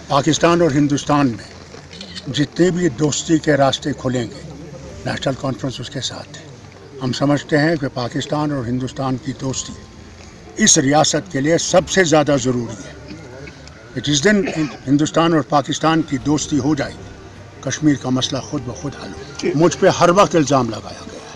पाकिस्तान और हिंदुस्तान में जितने भी दोस्ती के रास्ते खुलेंगे, नेशनल कॉन्फ्रेंस उसके साथ है। हम समझते हैं कि पाकिस्तान और हिंदुस्तान की दोस्ती इस रियासत के लिए सबसे ज़्यादा ज़रूरी है कि जिस दिन हिंदुस्तान और पाकिस्तान की दोस्ती हो जाए, कश्मीर का मसला खुद ब खुद हल हो। मुझ पे हर वक्त इल्ज़ाम लगाया गया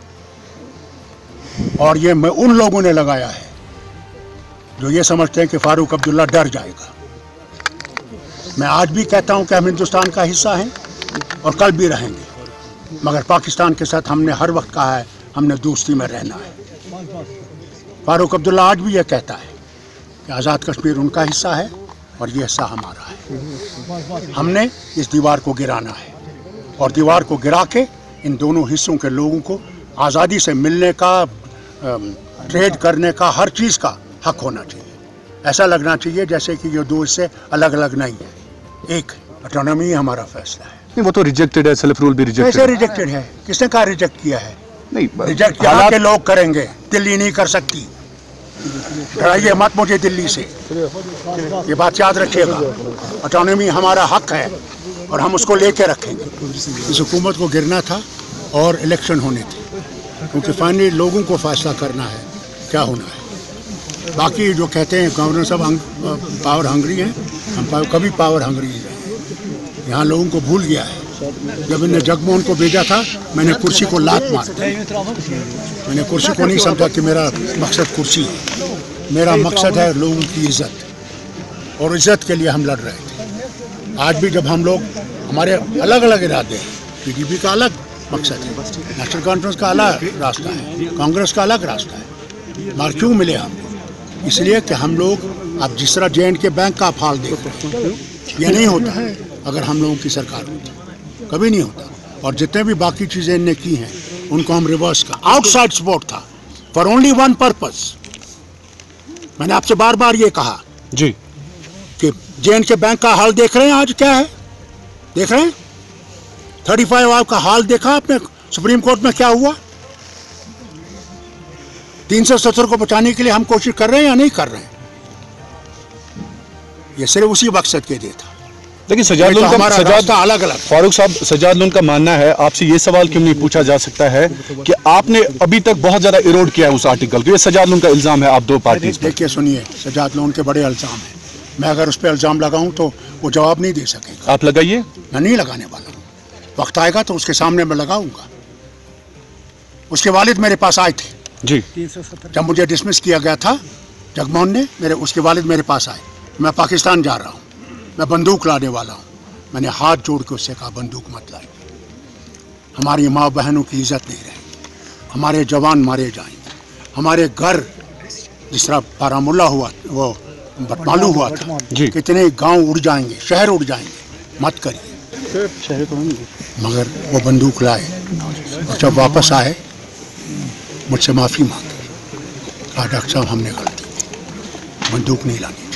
है और ये मैं उन लोगों ने लगाया है जो ये समझते हैं कि फारूक अब्दुल्ला डर जाएगा। मैं आज भी कहता हूं कि हम हिंदुस्तान का हिस्सा हैं और कल भी रहेंगे, मगर पाकिस्तान के साथ हमने हर वक्त कहा है हमने दोस्ती में रहना है। फारूक अब्दुल्ला आज भी ये कहता है कि आज़ाद कश्मीर उनका हिस्सा है और ये हिस्सा हमारा है। हमने इस दीवार को गिराना है और दीवार को गिरा के इन दोनों हिस्सों के लोगों को आज़ादी से मिलने का, ट्रेड करने का, हर चीज़ का हक होना चाहिए। ऐसा लगना चाहिए जैसे कि ये दो हिस्से अलग अलग नहीं है, एक ऑटोनॉमी हमारा फैसला है। नहीं, वो तो रिजेक्टेड है, सेल्फ रूल भी रिजेक्टेड है। कैसे रिजेक्टेड है? किसने कहा रिजेक्ट किया है? नहीं, रिजेक्ट यहाँ के लोग करेंगे, दिल्ली नहीं कर सकती। डराइए मत मुझे दिल्ली से, ये बात याद रखिएगा। ऑटोनॉमी हमारा हक है और हम उसको लेके रखेंगे। इस हुकूमत को गिरना था और इलेक्शन होने थे, क्योंकि फाइनली लोगों को फैसला करना है क्या होना है। बाकी जो कहते हैं गवर्नर साहब पावर हंग्री हैं, हम कभी पावर हंग्री नहीं रहे। यहाँ लोगों को भूल गया है। जब इन्हें जगमोहन को भेजा था, मैंने कुर्सी को लात मार दी। मैंने कुर्सी को नहीं समझा कि मेरा मकसद कुर्सी है। मेरा मकसद है लोगों की इज्जत, और इज्जत के लिए हम लड़ रहे थे। आज भी जब हम लोग, हमारे अलग अलग इरादे हैं, पीडीपी का अलग मकसद है, नेशनल कॉन्फ्रेंस का अलग रास्ता है, कांग्रेस का अलग रास्ता है, मगर क्यों मिले हम? इसलिए कि हम लोग, अब जिस तरह J&K बैंक का आप हाल देख रहे हैं, ये नहीं होता है अगर हम लोगों की सरकार होती, कभी नहीं होता। और जितने भी बाकी चीज़ें इनने की हैं उनको हम रिवर्स का, आउटसाइड सपोर्ट था फॉर ओनली वन पर्पस। मैंने आपसे बार बार ये कहा जी कि J&K बैंक का हाल देख रहे हैं, आज क्या है देख रहे हैं। 35 आवर का हाल देखा आपने, सुप्रीम कोर्ट में क्या हुआ। 370 को बचाने के लिए हम कोशिश कर रहे हैं या नहीं कर रहे हैं? ये सिर्फ उसी मकसद के लिए था। लेकिन सजाद लोन का, सजाद अलग अलग, फारूक साहब, सजाद लोन का मानना है, आपसे ये सवाल क्यों नहीं पूछा जा सकता है कि आपने अभी तक बहुत ज्यादा इरोड किया है उस आर्टिकल को? ये सजाद लोन का इल्जाम है आप दो पार्टी। देखिए सुनिए, सजाद लोन के बड़े इल्जाम हैं। मैं अगर उस पर इल्जाम लगाऊं तो वो जवाब नहीं दे सकेगा। आप लगाइए। मैं नहीं लगाने वाला हूँ, वक्त आएगा तो उसके सामने मैं लगाऊंगा। उसके वालिद मेरे पास आए थे जी, जब मुझे डिसमिस किया गया था जगमोहन ने, उसके वालिद मेरे पास आए। मैं पाकिस्तान जा रहा हूँ, मैं बंदूक लाने वाला हूँ। मैंने हाथ जोड़ के उससे कहा बंदूक मत लाए, हमारी माँ बहनों की इज्जत नहीं रहेगी, हमारे जवान मारे जाएंगे, हमारे घर जिस तरह बारामुल्ला हुआ, वो बटमालू हुआ था, कितने गांव उड़ जाएंगे, शहर उड़ जाएंगे, मत करिए। मगर वो बंदूक लाए और जब वापस आए मुझसे माफ़ी मांगी, कहा डॉक्टर साहब हमने गलती की, बंदूक नहीं लानी।